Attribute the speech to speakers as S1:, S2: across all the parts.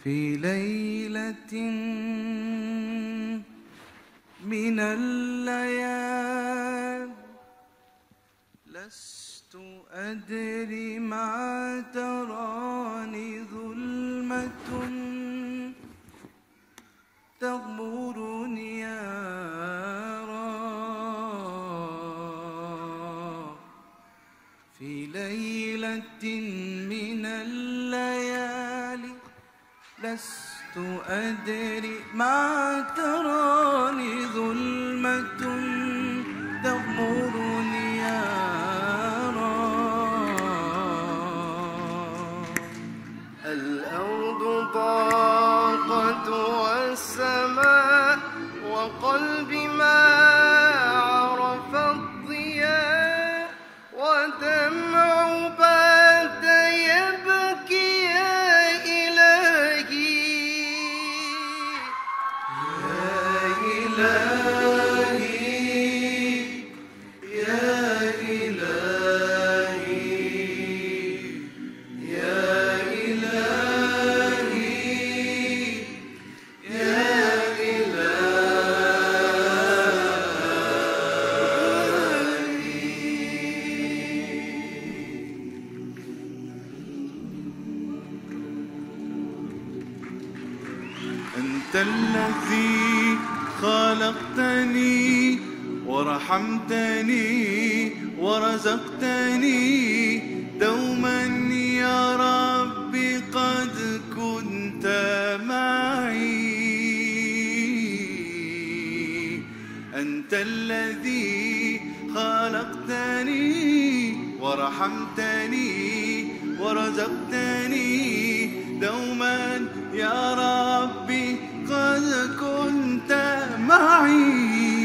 S1: في ليلة من الليالي لست أدري ما تراني ظلمة تغمرني يا رب. في ليلة من الليالي لست أدري ما تراني ظلمة تغمرني يا رب.
S2: الأرض ضاقت والسماء وقلبي ما عرف الضياء ودمع بات يبكي يا إلهي
S1: يا إلهي يا إلهي يا إلهي يا أنت الذي خلقتني ورحمتني ورزقتني دوما يا ربي قد كنت معي. أنت الذي خلقتني ورحمتني ورزقتني دوما يا ربي قد كنت معي.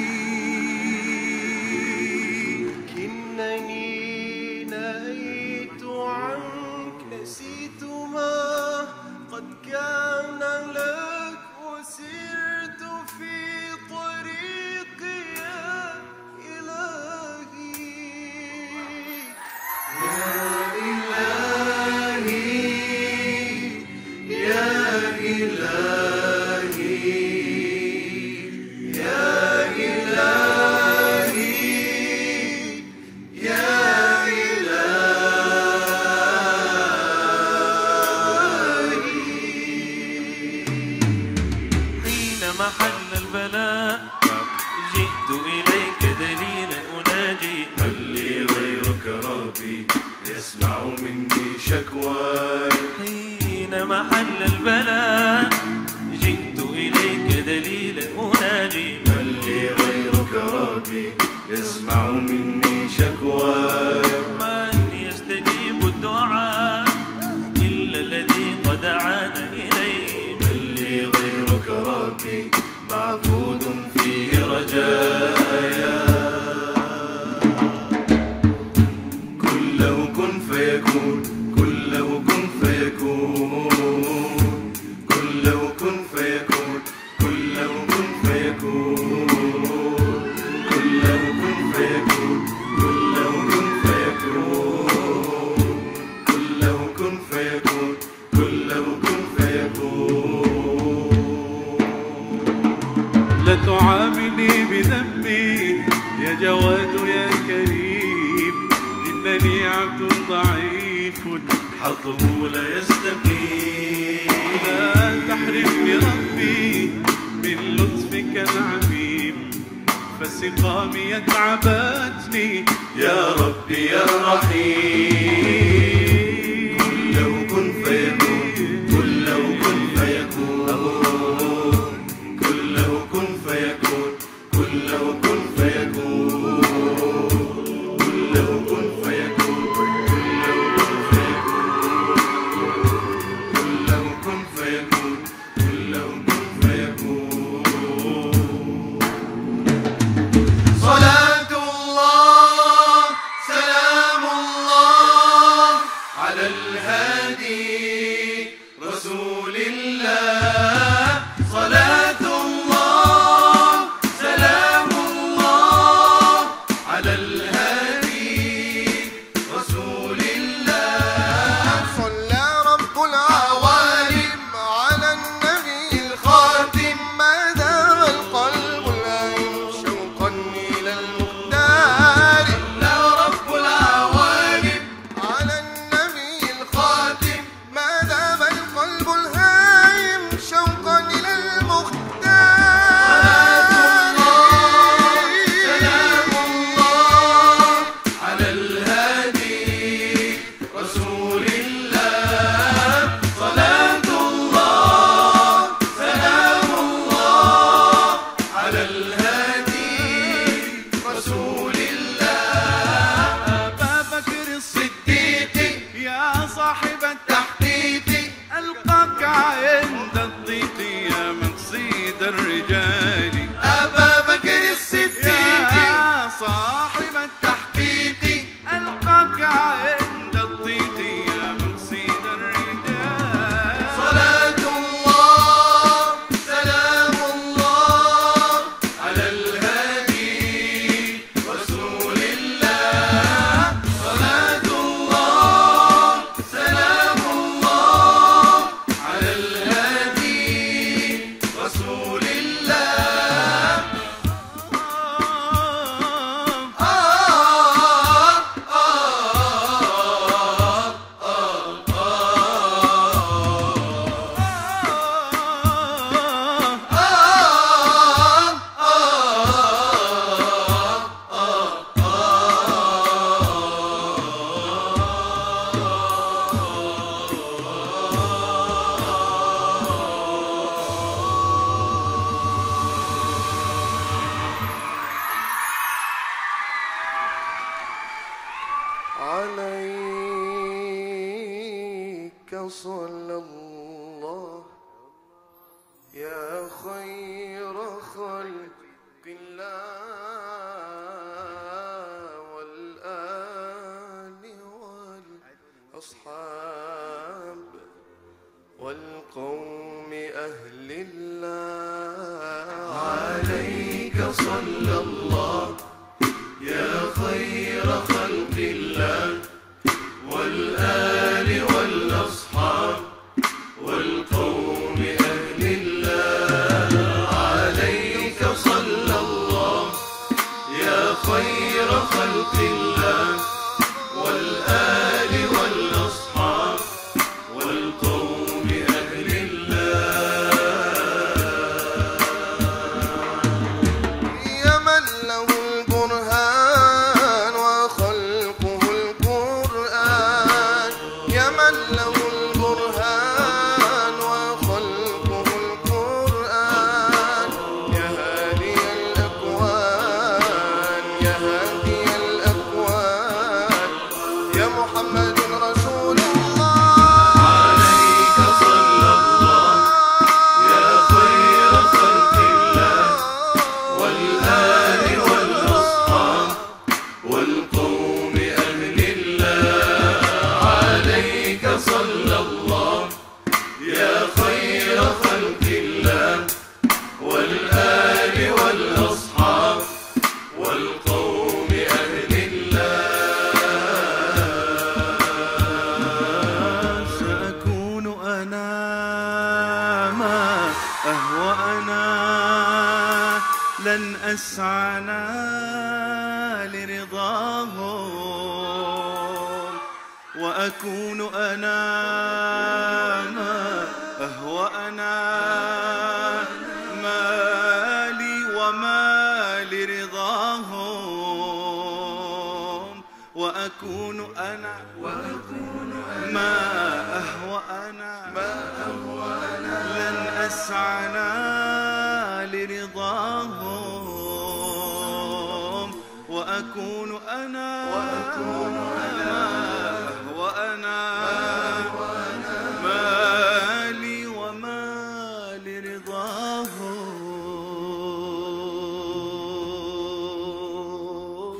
S2: لكنني نهيت عنك نسيت ما قد كان لك وسرت في طريقي يا إلهي
S1: يا إلهي يا إلهي يا إلهي يا إلهي.
S3: حينما حل البلاء جئت إليك دليلا أناجي
S2: هل لي غيرك ربي يسمع مني شكواي.
S3: حينما حل البلاء جئت إليك دليلا أناجي
S2: هل لي غيرك ربي يسمع مني شكواي.
S3: من يستجيب الدعاء إلا الذي قد عاد إليه.
S2: هل لي غيرك ربي معبود فيه رجايا. كله كن فيكون كله كن فيكون كله كن فيكون كله كن فيكون كله كن فيكون كله كن فيكون كله كن فيكون كله كن فيكون.
S4: لا تعاملني بذنبي يا جواد يا كريم، إنني عبد ضعيف
S2: حظه لا يستقيم.
S4: لا تحرمني ربي من لطفك العميم، فسقامي تعبتني
S2: يا ربي يا رحيم. كله كن فيكون كله كن فيكون كله كن فيكون كله كن فيكون كله كن فيكون كله كن فيكون كله كن فيكون. صلاة الله سلام الله على الهادي رسول الله. صلاة الله سلام الله على الهادي رسول الله.
S5: صلى رب العوالم على صلى الله يا خير خلق الله والآل والأصحاب والقوم أهل الله عليك صلى الله يا خير خلق الله والآل والأصحاب والقوم أهل الله عليك صلى الله يا خير خلق الله والآل والأصحاب والقوم أهل الله يا من له البرهان وخلقه القرآن يا من له البرهان وخلقه القرآن يا هادي الأكوان يا هادي الأكوان يا محمد رسول الله عليك صلى الله يا خير خلق الله والآل والأصحاب والقوم أهل الله عليك صلى الله يا خير خلق الله والآل والأصحاب والقوم أهل الله سأكون أنا ما أهوى أنا لن أسعنا لرضاهم وأكون أنا ما أهوى أنا مالي وما لرضاهم وأكون أنا ما أهوى أنا لن أسعنا لرضاهم وأكون أنا وأنا مالي وما لرضاهم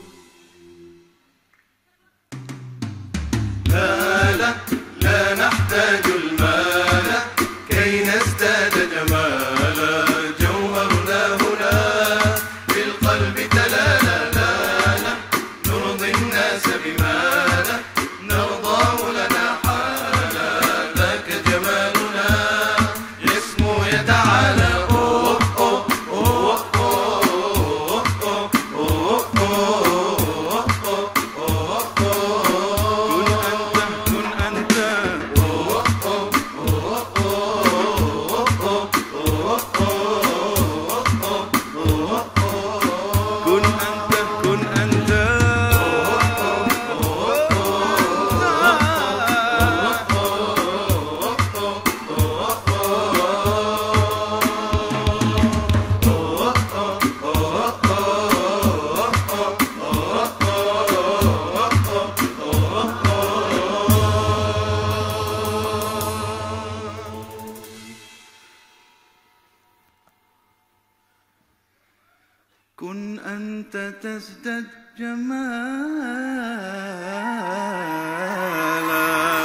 S5: لا نحتاج المال كي نزداد جمالا جوهرنا هنا بالقلب تلالا لا نرضي الناس بما لا نرضاه لنا حالا ذاك جمالنا يسمو يتعالى كن أنت تزدد جمالا